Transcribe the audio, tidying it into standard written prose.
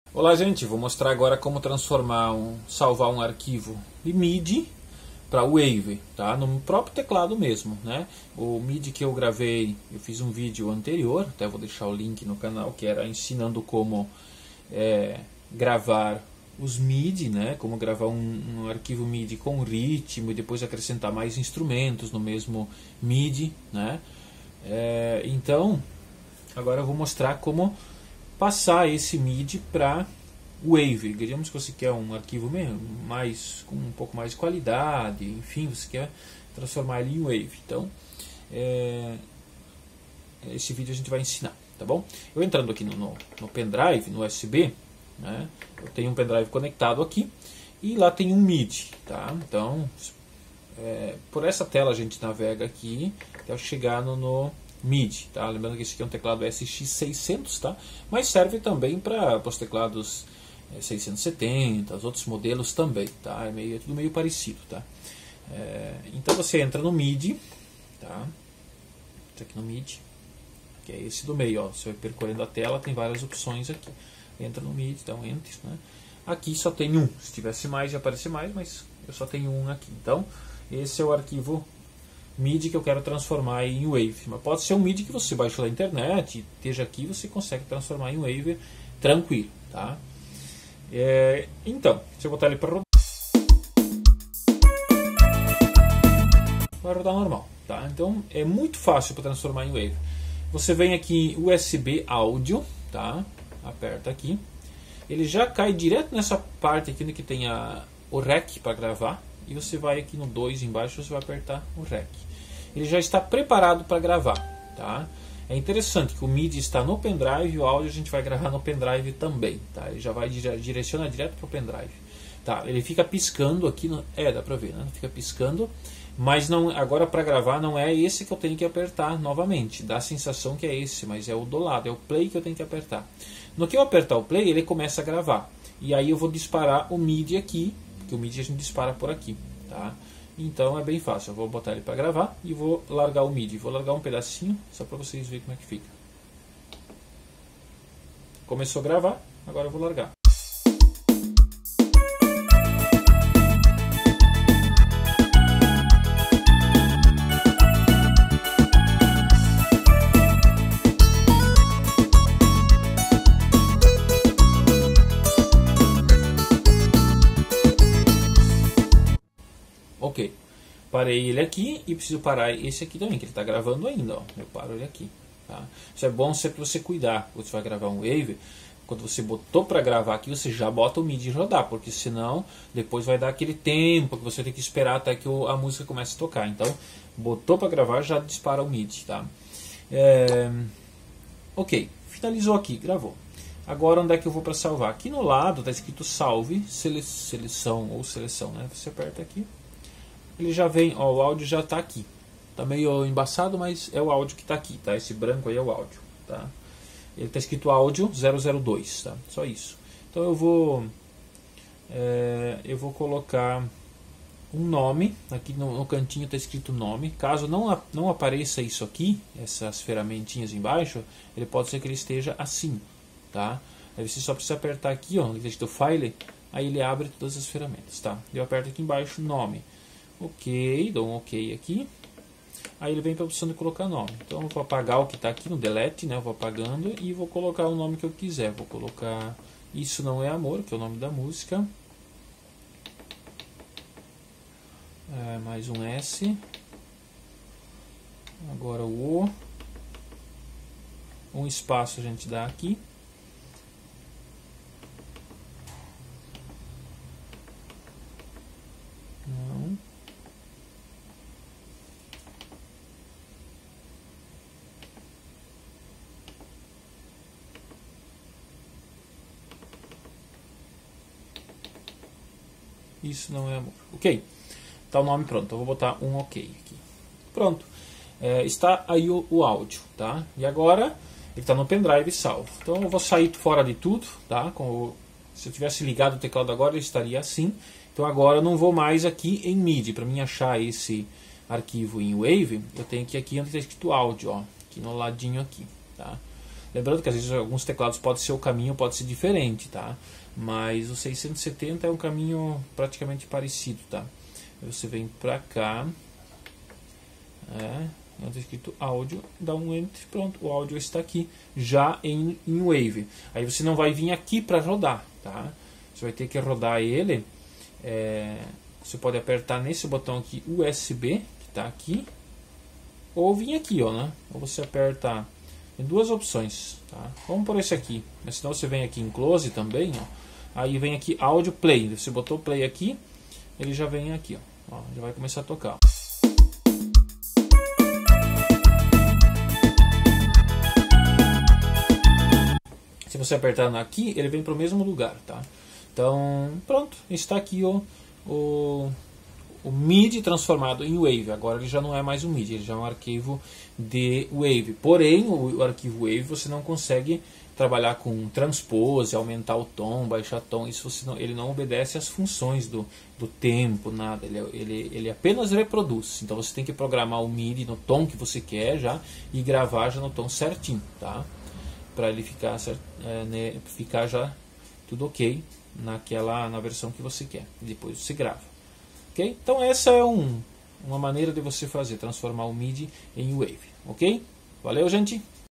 Olá gente, vou mostrar agora como salvar um arquivo de MIDI para Wave, tá? No próprio teclado mesmo, né? O MIDI que eu gravei, eu fiz um vídeo anterior, até vou deixar o link no canal, que era ensinando como gravar os MIDI, né? Como gravar um arquivo MIDI com ritmo e depois acrescentar mais instrumentos no mesmo MIDI, né? Então, agora eu vou mostrar como passar esse MIDI para Wave. Digamos que você quer um arquivo com um pouco mais de qualidade, enfim, você quer transformar ele em Wave. Então, esse vídeo a gente vai ensinar, tá bom? Eu entrando aqui no pendrive, no USB, né, eu tenho um pendrive conectado aqui e lá tem um MIDI, tá? Então, por essa tela a gente navega aqui até chegar no MIDI, tá? Lembrando que esse aqui é um teclado SX600, tá? Mas serve também para os teclados 670, os outros modelos também, tá? É tudo meio parecido, tá? Então você entra no MIDI, tá? Entra aqui no MIDI, que é esse do meio, ó. Você vai percorrendo a tela, tem várias opções aqui. Entra no MIDI, então Enter, né? Aqui só tem um. Se tivesse mais, ia aparecer mais, mas eu só tenho um aqui. Então, esse é o arquivo MIDI que eu quero transformar em Wave. Mas pode ser um MIDI que você baixou da internet, esteja aqui, você consegue transformar em Wave tranquilo, tá? Então, se eu botar ele para rodar, vai rodar normal, tá? Então é muito fácil para transformar em Wave. Você vem aqui USB áudio, tá? Aperta aqui, ele já cai direto nessa parte aqui que tem o REC para gravar, e você vai aqui no 2 embaixo, você vai apertar o REC. Ele já está preparado para gravar, tá? É interessante que o MIDI está no pendrive e o áudio a gente vai gravar no pendrive também, tá? Ele já vai direcionar direto para o pendrive, tá? Ele fica piscando aqui, dá para ver, né? Fica piscando, mas não, agora para gravar não é esse que eu tenho que apertar novamente. Dá a sensação que é esse, mas é o do lado, é o play que eu tenho que apertar. No que eu apertar o play, ele começa a gravar. E aí eu vou disparar o MIDI aqui, que o MIDI a gente dispara por aqui, tá? Então é bem fácil. Eu vou botar ele para gravar e vou largar o MIDI. Vou largar um pedacinho só para vocês verem como é que fica. Começou a gravar, agora eu vou largar. Ok, parei ele aqui e preciso parar esse aqui também, que ele está gravando ainda, ó. Eu paro ele aqui, tá? Isso é bom sempre você cuidar, quando você vai gravar um Wave, quando você botou para gravar aqui, você já bota o MIDI rodar, porque senão depois vai dar aquele tempo que você tem que esperar até que a música comece a tocar. Então, botou para gravar, já dispara o MIDI, tá? Ok, finalizou aqui, gravou. Agora onde é que eu vou para salvar? Aqui no lado está escrito salve, seleção, né? Você aperta aqui. Ele já vem, ó, o áudio já está aqui. Está meio embaçado, mas é o áudio que está aqui, tá? Esse branco aí é o áudio, tá? Ele está escrito áudio 002, tá? Só isso. Então eu vou colocar um nome. Aqui no cantinho está escrito nome. Caso não apareça isso aqui, essas ferramentinhas embaixo, ele pode ser que ele esteja assim, tá? Aí você só precisa apertar aqui, ó, onde está escrito File, aí ele abre todas as ferramentas, tá? Eu aperto aqui embaixo nome. Ok, dou um ok aqui. Aí ele vem para a opção de colocar nome. Então eu vou apagar o que está aqui no delete, né? Eu vou apagando e vou colocar o nome que eu quiser. Vou colocar Isso Não É Amor, que é o nome da música. Mais um S. Agora o O. Um espaço a gente dá aqui. Não. Isso Não É Amor. Ok. Está o nome pronto. Eu vou botar um ok aqui. Pronto. Está aí o áudio, tá? E agora ele está no pendrive salvo. Então eu vou sair fora de tudo, tá? Se eu tivesse ligado o teclado agora, ele estaria assim. Então agora eu não vou mais aqui em MIDI. Para mim achar esse arquivo em Wave, eu tenho que ir aqui onde está escrito áudio, ó. Aqui no ladinho aqui, tá? Lembrando que às vezes alguns teclados pode ser o caminho, pode ser diferente, tá? Mas o 670 é um caminho praticamente parecido, tá? Aí você vem pra cá, onde está escrito áudio, dá um enter, pronto, o áudio está aqui, já em Wave. Aí você não vai vir aqui para rodar, tá? Você vai ter que rodar ele, você pode apertar nesse botão aqui, USB, que está aqui, ou vir aqui, ó, né? Ou você aperta, tem duas opções, tá? Vamos por esse aqui, mas senão você vem aqui em Close também, ó. Aí vem aqui áudio play, você botou play aqui, ele já vem aqui, ó, já vai começar a tocar. Se você apertar aqui, ele vem para o mesmo lugar, tá? Então, pronto, está aqui o MIDI transformado em Wave. Agora ele já não é mais um MIDI, ele já é um arquivo de Wave. Porém, o arquivo Wave você não consegue trabalhar com transpose, aumentar o tom, baixar tom. Isso ele não obedece às funções do tempo, nada. Ele apenas reproduz. Então você tem que programar o MIDI no tom que você quer já e gravar já no tom certinho, tá? Para ele ficar já tudo ok na versão que você quer. Depois você grava. Ok? Então essa é uma maneira de você transformar o MIDI em Wave. Ok? Valeu, gente!